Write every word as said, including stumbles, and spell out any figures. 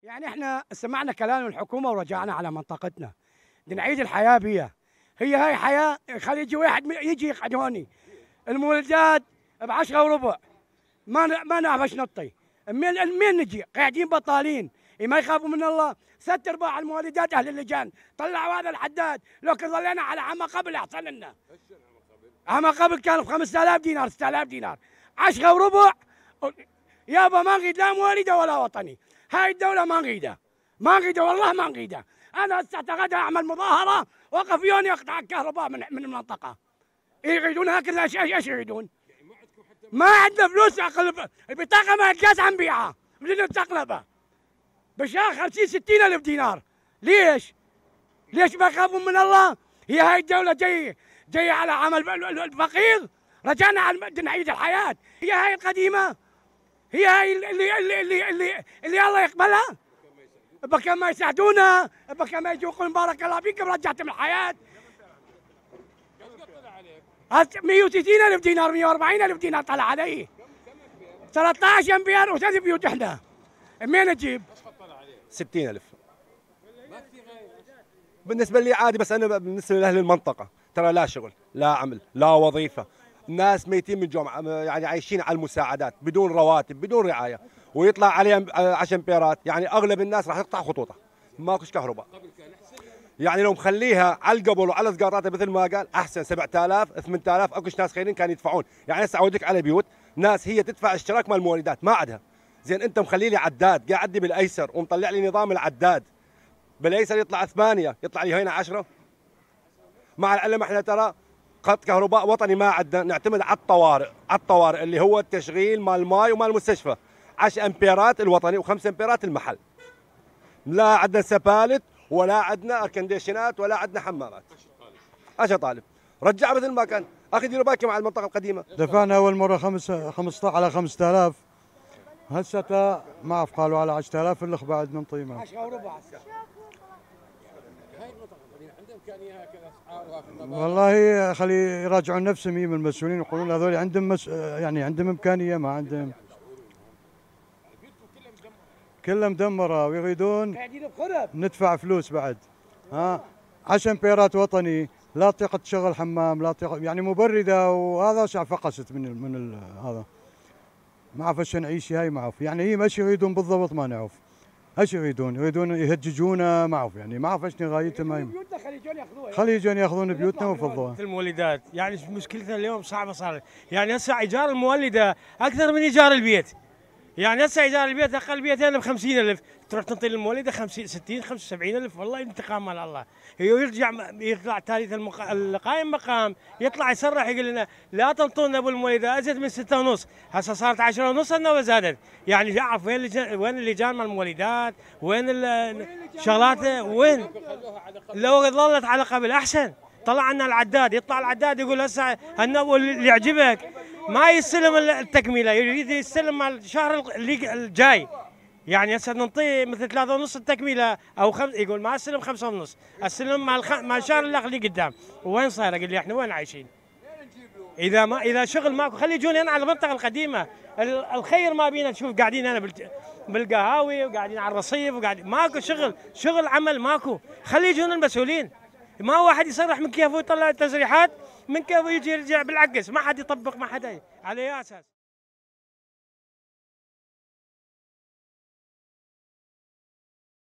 يعني احنا سمعنا كلام الحكومه ورجعنا على منطقتنا، بدنا نعيد الحياه بيها. هي هاي حياه، خلي يجي واحد يجي يقعد هوني المولدات ب عشرة وربع، ما ما نعرف ايش نطي. من مين نجي؟ قاعدين بطالين، ما يخافوا من الله. ست ارباع المولدات اهل اللجان طلعوا هذا الحداد، لو كان ظلينا على عما قبل احسن لنا. عما قبل كان ب خمسة آلاف دينار ستة آلاف دينار، عشرة وربع. يابا ما نريد لا موالده ولا وطني، هاي الدولة ما نريدها، ما نريدها والله ما نريدها. أنا هسه غدا أعمل مظاهرة وقف يوني يقطع الكهرباء من من المنطقة. يريدون هكذا، ايش ايش يريدون؟ ما عندنا فلوس، البطاقة ما الجاز عم بيعها، بدنا نستقلبها بشهر خمسين ستين ألف دينار. ليش؟ ليش ما يخافون من الله؟ هي هاي الدولة جاية جاية على عمل الفقير، رجعنا على نعيد الحياة. هي هاي القديمة، هي هاي اللي اللي اللي اللي, اللي الله يقبلها. بكى ما يساعدونا، بكى ما يجوا يقولون بارك الله فيكم رجعتم الحياة. مئة وستين ألف دينار، مئة وأربعين ألف دينار طلع علي. ثلاثة عشر امبير وثلاث بيوت احنا، منين نجيب؟ ستين ألف. بالنسبة لي عادي، بس أنا بالنسبة لأهل المنطقة ترى لا شغل، لا عمل، لا وظيفة. الناس ميتين من جوع، يعني عايشين على المساعدات بدون رواتب بدون رعاية، ويطلع عليهم عشان بيرات. يعني أغلب الناس راح تقطع خطوطها، ماكوش كهرباء. يعني لو مخليها على القبل وعلى سقاطات مثل ما قال أحسن. سبعة آلاف ثمانية آلاف أكوش ناس خيرين كانوا يدفعون. يعني هسه أعودك على بيوت ناس هي تدفع اشتراك مال المولدات ما عندها. زين أنت مخلي لي عداد قاعد بالأيسر ومطلع لي نظام العداد، بالايسر يطلع ثمانية، يطلع لي هنا عشرة. مع العلم احنا ترى خط كهرباء وطني ما عندنا، نعتمد على الطوارئ، على الطوارئ اللي هو التشغيل مال الماي ومال المستشفى. عشرة امبيرات الوطني وخمسة امبيرات المحل. لا عندنا سبالت ولا عندنا اكنديشنات ولا عندنا حمامات. عشرة طالب رجع مثل ما كان. اخي ديروا بالكم على المنطقه القديمه. دفعنا اول مره خمسة عشر على خمسة آلاف، هسه ما اعرف قالوا على عشرة آلاف اللي بعد من طيمه. عشرة وربع هسه. هاي المنطقه القديمه عندها امكانيه هكذا اسعارها في المباني؟ والله خلي يراجعون نفسهم من المسؤولين، يقولون هذول عندهم مس... يعني عندهم امكانيه ما عندهم. كلها مدمره ويريدون قاعدين بخرب، ندفع فلوس بعد. ها عشان بيرات وطني لا تطيق تشغل حمام، لا تطيق يعني مبرده، وهذا شع فقست من ال من ال هذا. ما اعرف ايش نعيش هاي، ما اعرف يعني هي ايش يريدون بالضبط ما نعرف. ايش يريدون؟ يريدون يهججونا ما اعرف يعني، ما اعرف ايش نغايتهم هاي. بيوتنا خلي يجون ياخذوها، خلي يجون ياخذون بيوتنا ويفضوها. المولدات يعني مشكلتنا اليوم صعبه صارت، يعني هسه ايجار المولده اكثر من ايجار البيت. يعني هسه ايجار البيت اقل بيتين ب خمسين ألف، تروح تنطي المولده خمسين ستين خمسة وسبعين ألف. والله انتقام مال الله. يرجع يطلع تاريخ المق... القائم مقام يطلع يصرح يقول لنا لا تنطونا ابو المولده ازيد من ستة ونص، هسه صارت عشرة ونص انه زادت. يعني اعرف وين اللجان، وين اللجان مال المولدات، وين الشغلات وين؟ لو ظلت على قبل احسن. طلع لنا العداد، يطلع العداد يقول هسه النبو اللي يعجبك ما يستلم التكميله، يريد يستلم مال الشهر اللي الجاي. يعني هسه ننطيه مثل ثلاثة ونص التكميله او خمس، يقول ما استلم خمسة ونص، استلم مع الخ... مع الشهر اللي قدام. وين صاير؟ اقول لي احنا وين عايشين؟ اذا ما اذا شغل ماكو خلي يجون هنا على المنطقه القديمه. الخير ما بينا تشوف قاعدين هنا بالقهاوي وقاعدين على الرصيف وقاعدين ماكو شغل، شغل عمل ماكو. خلي يجون المسؤولين. ما واحد يصرح من كيفه ويطلع تسريحات من كيفه يجي يرجع بالعكس، ما حد يطبق، ما حد على اي اساس.